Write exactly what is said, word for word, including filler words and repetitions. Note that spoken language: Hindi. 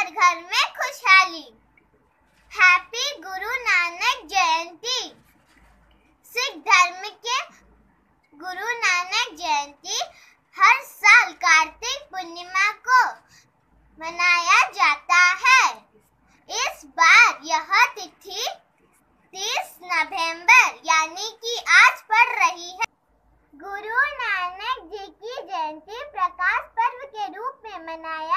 घर घर में खुशहाली। हैप्पी गुरु नानक जयंती। सिख धर्म के गुरु नानक जयंती हर साल कार्तिक पूर्णिमा को मनाया जाता है। इस बार यह तिथि तीस नवंबर यानी कि आज पड़ रही है। गुरु नानक जी की जयंती प्रकाश पर्व के रूप में मनाया